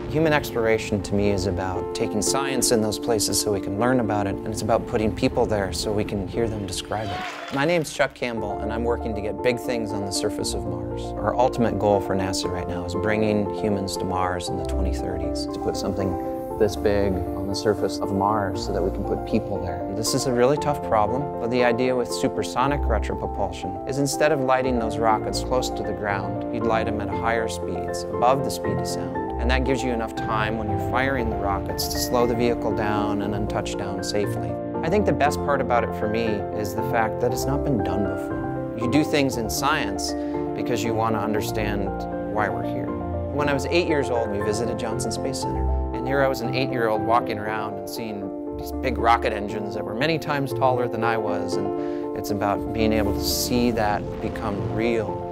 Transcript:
Human exploration to me is about taking science in those places so we can learn about it, and it's about putting people there so we can hear them describe it. My name's Chuck Campbell, and I'm working to get big things on the surface of Mars. Our ultimate goal for NASA right now is bringing humans to Mars in the 2030s, to put something this big on the surface of Mars so that we can put people there. This is a really tough problem, but the idea with supersonic retropropulsion is instead of lighting those rockets close to the ground, you'd light them at higher speeds, above the speed of sound. And that gives you enough time when you're firing the rockets to slow the vehicle down and then touch down safely. I think the best part about it for me is the fact that it's not been done before. You do things in science because you want to understand why we're here. When I was 8 years old, we visited Johnson Space Center. And here I was an 8-year-old walking around and seeing these big rocket engines that were many times taller than I was. And it's about being able to see that become real.